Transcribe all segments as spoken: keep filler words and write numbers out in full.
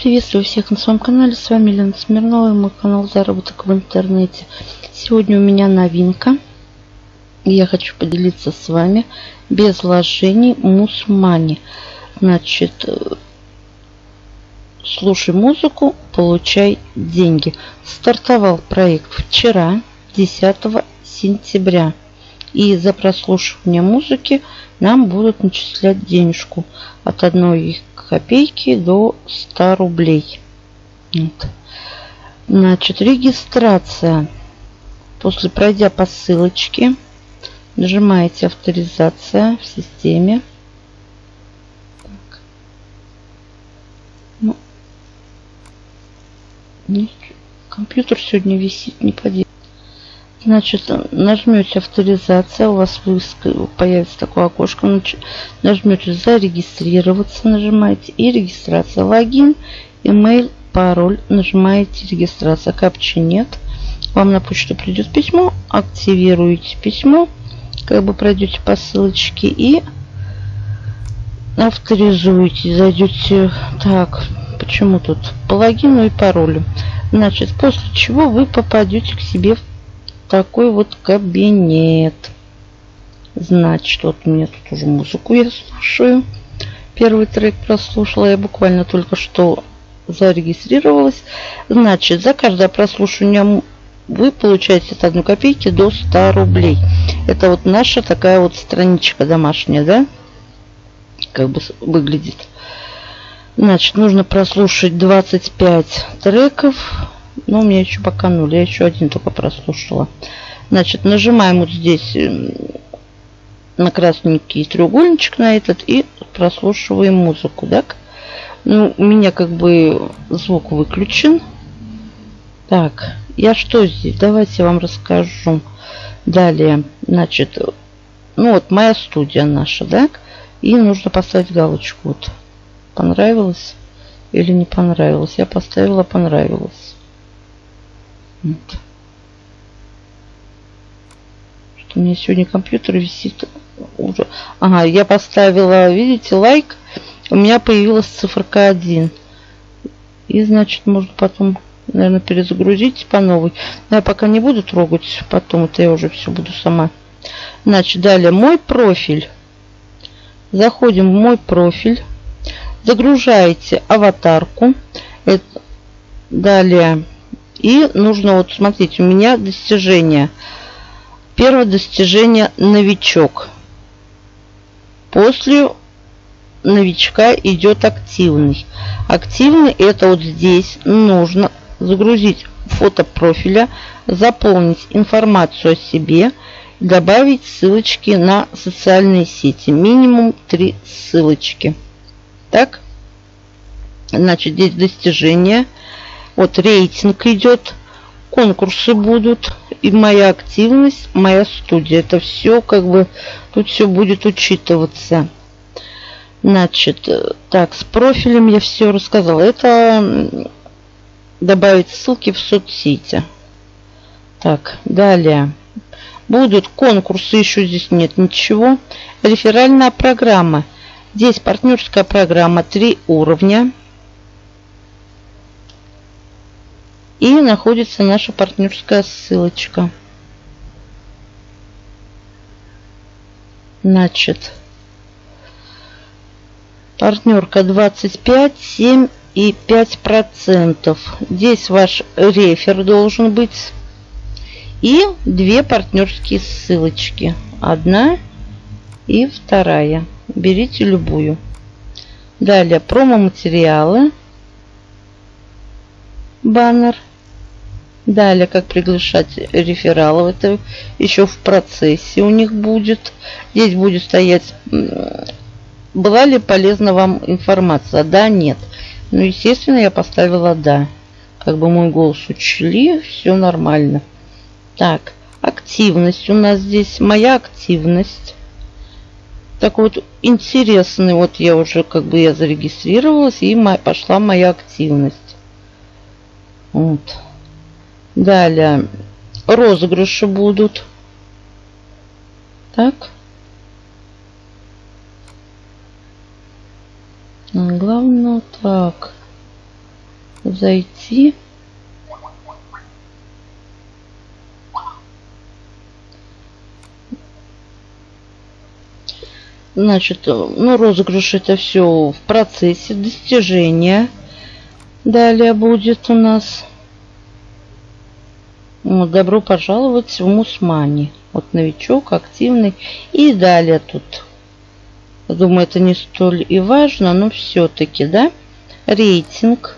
Приветствую всех на своем канале. С вами Лена Смирнова и мой канал Заработок в интернете. Сегодня у меня новинка. И я хочу поделиться с вами без вложений Мусмани. Значит, слушай музыку, получай деньги. Стартовал проект вчера, десятого сентября. И за прослушивание музыки нам будут начислять денежку от одной копейки до ста рублей. Вот. Значит, регистрация. После пройдя по ссылочке, нажимаете авторизация в системе. Так. Ну, компьютер сегодня висит, не поделать. Значит, нажмете авторизация, у вас появится такое окошко, нажмете зарегистрироваться, нажимаете и регистрация, логин, email, пароль, нажимаете регистрация, капчи нет, вам на почту придет письмо, активируете письмо, как бы пройдете по ссылочке и авторизуете, зайдете, так, почему тут, по логину и паролю, значит, после чего вы попадете к себе в такой вот кабинет. Значит, вот у меня тут уже музыку я слушаю. Первый трек прослушала. Я буквально только что зарегистрировалась. Значит, за каждое прослушивание вы получаете от одной копейки до ста рублей. Это вот наша такая вот страничка домашняя, да? Как бы выглядит. Значит, нужно прослушать двадцать пять треков. Но у меня еще пока нуль. Я еще один только прослушала. Значит, нажимаем вот здесь на красненький треугольничек на этот и прослушиваем музыку. Так? Ну, у меня как бы звук выключен. Так, я что здесь? Давайте я вам расскажу. Далее, значит, ну вот моя студия наша, так? И нужно поставить галочку. Вот. Понравилось или не понравилось? Я поставила понравилось. Вот. Что у меня сегодня компьютер висит уже. Ага, я поставила, видите, лайк. У меня появилась циферка один. И значит, можно потом, наверное, перезагрузить по новой. Но я пока не буду трогать. Потом это я уже все буду сама. Значит, далее мой профиль. Заходим в мой профиль. Загружаете аватарку. Это, далее. И нужно, вот смотрите, у меня достижение. Первое достижение новичок. После новичка идет активный. Активный это вот здесь нужно загрузить фото профиля, заполнить информацию о себе, добавить ссылочки на социальные сети. Минимум три ссылочки. Так? Значит, здесь достижения. Вот рейтинг идет, конкурсы будут, и моя активность, моя студия. Это все как бы, тут все будет учитываться. Значит, так, с профилем я все рассказала. Это добавить ссылки в соцсети. Так, далее. Будут конкурсы, еще здесь нет ничего. Реферальная программа. Здесь партнерская программа, три уровня. И находится наша партнерская ссылочка. Значит, партнерка двадцать пять, семь и пять процентов. Здесь ваш рефер должен быть. И две партнерские ссылочки. Одна и вторая. Берите любую. Далее промо-материалы. Баннер. Далее, как приглашать рефералов. Это еще в процессе у них будет. Здесь будет стоять, была ли полезна вам информация. Да, нет. Ну, естественно, я поставила да. Как бы мой голос учли, все нормально. Так, активность у нас здесь. Моя активность. Так вот, интересный. Вот я уже как бы я зарегистрировалась и пошла моя активность. Вот. Далее розыгрыши будут. Так. Главное так. зайти. Значит, ну, розыгрыш это все в процессе достижения. Далее будет у нас вот, добро пожаловать в Мусмани. Вот новичок, активный. И далее тут, я думаю, это не столь и важно, но все-таки, да, рейтинг.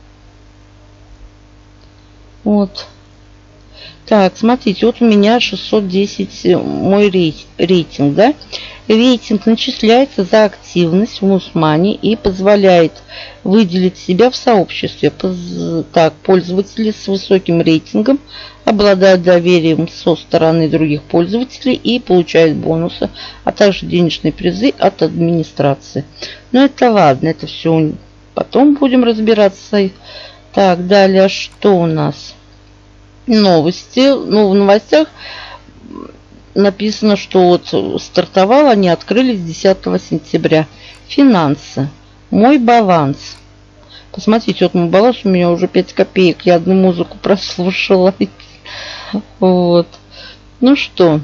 Вот. Так, смотрите, вот у меня шестьсот десять мой рейтинг, да. Рейтинг начисляется за активность в Мусмани и позволяет выделить себя в сообществе. Так, пользователи с высоким рейтингом обладают доверием со стороны других пользователей и получают бонусы, а также денежные призы от администрации. Но это ладно, это все потом будем разбираться. Так, далее что у нас? Новости. Ну, в новостях написано, что вот стартовал, они открылись десятого сентября. Финансы. Мой баланс. Посмотрите, вот мой баланс у меня уже пять копеек. Я одну музыку прослушала. Вот. Ну что.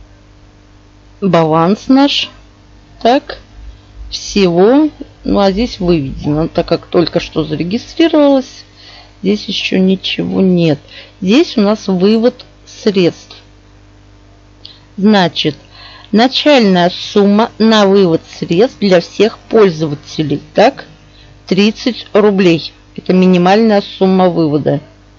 Баланс наш. Так. Всего. Ну, а здесь выведено. Так как только что зарегистрировалась. Здесь еще ничего нет. Здесь у нас вывод средств. Значит, начальная сумма на вывод средств для всех пользователей. Так, тридцать рублей. Это минимальная сумма вывода.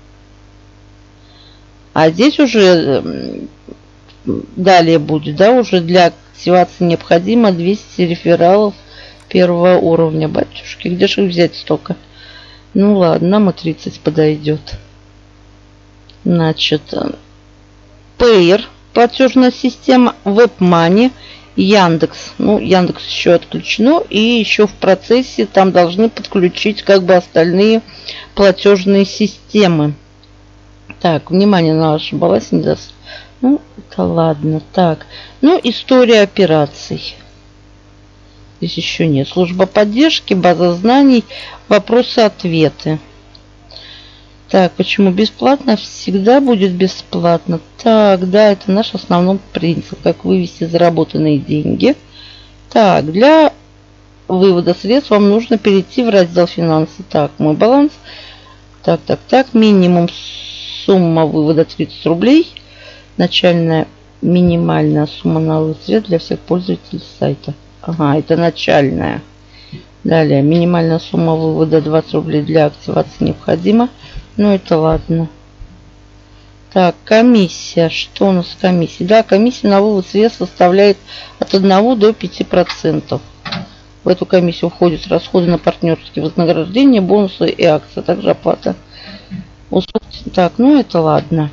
А здесь уже далее будет, да, уже для активации необходимо двести рефералов первого уровня. Батюшки, где же их взять столько? Ну ладно, нам и тридцать подойдет. Значит, Payer, платежная система, WebMoney, Яндекс. Ну, Яндекс еще отключено. И еще в процессе там должны подключить как бы остальные платежные системы. Так, внимание на ваш баланс не даст. Ну, это ладно. Так, ну, история операций. Здесь еще нет. Служба поддержки, база знаний, вопросы-ответы. Так, почему бесплатно? Всегда будет бесплатно. Так, да, это наш основной принцип. Как вывести заработанные деньги. Так, для вывода средств вам нужно перейти в раздел финансы. Так, мой баланс. Так, так, так. Минимум сумма вывода тридцать рублей. Начальная минимальная сумма на вывод средств для всех пользователей сайта. Ага, это начальная. Далее, минимальная сумма вывода двадцать рублей для активации необходима. Ну, это ладно. Так, комиссия. Что у нас с комиссией? Да, комиссия на вывод средств составляет от одного до пяти процентов. В эту комиссию входят расходы на партнерские вознаграждения, бонусы и акции, а также оплата услуг. Так, ну, это ладно.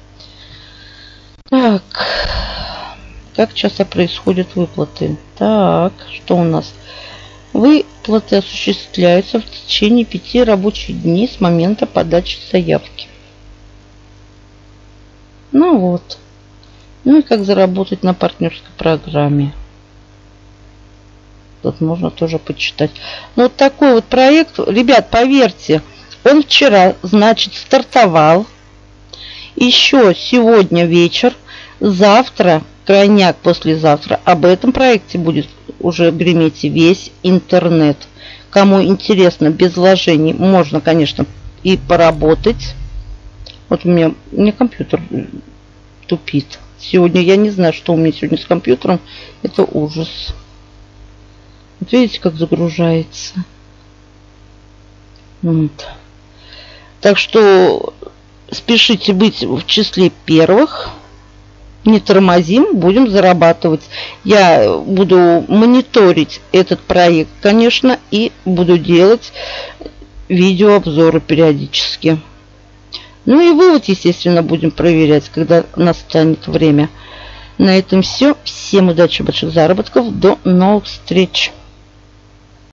Так. Как часто происходят выплаты? Так, что у нас? Выплаты осуществляются в течение пяти рабочих дней с момента подачи заявки. Ну вот. Ну и как заработать на партнерской программе. Тут можно тоже почитать. Ну вот такой вот проект. Ребят, поверьте, он вчера, значит, стартовал. Еще сегодня вечер. Завтра, крайняк послезавтра, об этом проекте будет уже греметь весь интернет. Кому интересно, без вложений, можно, конечно, и поработать. Вот у меня, у меня компьютер тупит. Сегодня я не знаю, что у меня сегодня с компьютером. Это ужас. Вот видите, как загружается. Вот. Так что спешите быть в числе первых. Не тормозим, будем зарабатывать. Я буду мониторить этот проект, конечно, и буду делать видеообзоры периодически. Ну и вывод, естественно, будем проверять, когда настанет время. На этом все. Всем удачи, больших заработков. До новых встреч.